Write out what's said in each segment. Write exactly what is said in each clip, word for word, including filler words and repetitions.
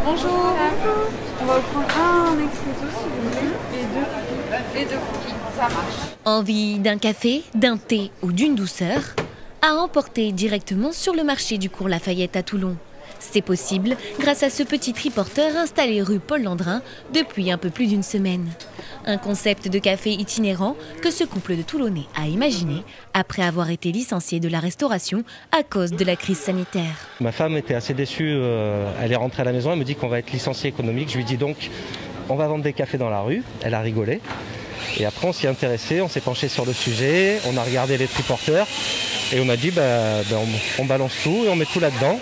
Bonjour. On va vous prendre un expresso si vous voulez et deux, et deux cookies. Ça marche. Envie d'un café, d'un thé ou d'une douceur à emporter directement sur le marché du cours Lafayette à Toulon. C'est possible grâce à ce petit triporteur installé rue Paul-Landrin depuis un peu plus d'une semaine. Un concept de café itinérant que ce couple de Toulonnais a imaginé après avoir été licencié de la restauration à cause de la crise sanitaire. Ma femme était assez déçue, euh, elle est rentrée à la maison, elle me dit qu'on va être licencié économique. Je lui dis donc on va vendre des cafés dans la rue, elle a rigolé. Et après on s'y est intéressé, on s'est penché sur le sujet, on a regardé les triporteurs et on a dit bah, bah, on, on balance tout et on met tout là-dedans.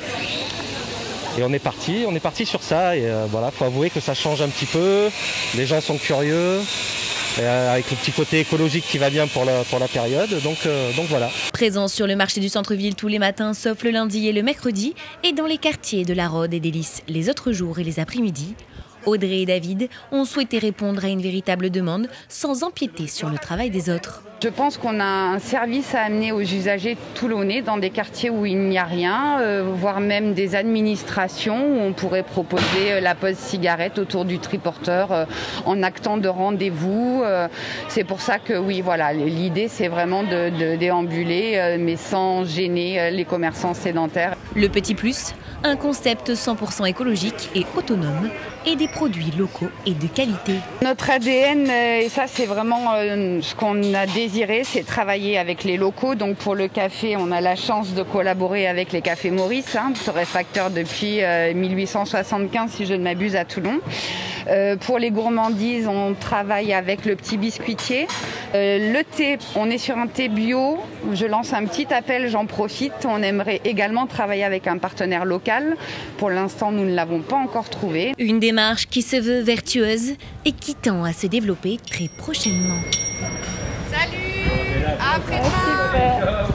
Et on est parti, on est parti sur ça et euh, voilà, faut avouer que ça change un petit peu, les gens sont curieux, et, euh, avec le petit côté écologique qui va bien pour la, pour la période, donc, euh, donc voilà. Présent sur le marché du centre-ville tous les matins sauf le lundi et le mercredi et dans les quartiers de la Rhôde et des Lys les autres jours et les après-midi, Audrey et David ont souhaité répondre à une véritable demande sans empiéter sur le travail des autres. Je pense qu'on a un service à amener aux usagers toulonnais dans des quartiers où il n'y a rien, euh, voire même des administrations où on pourrait proposer la pause cigarette autour du triporteur euh, en actant de rendez-vous. Euh, c'est pour ça que oui, voilà, l'idée c'est vraiment de, de déambuler euh, mais sans gêner euh, les commerçants sédentaires. Le petit plus, un concept cent pour cent écologique et autonome et des produits locaux et de qualité. Notre A D N, et ça c'est vraiment ce qu'on a désiré, c'est travailler avec les locaux. Donc pour le café, on a la chance de collaborer avec les cafés Maurice, hein, torréfacteurs depuis mille huit cent soixante-quinze si je ne m'abuse à Toulon. Euh, pour les gourmandises, on travaille avec le petit biscuitier. Euh, le thé, on est sur un thé bio. Je lance un petit appel, j'en profite. On aimerait également travailler avec un partenaire local. Pour l'instant, nous ne l'avons pas encore trouvé. Une démarche qui se veut vertueuse et qui tend à se développer très prochainement. Salut, à après-demain.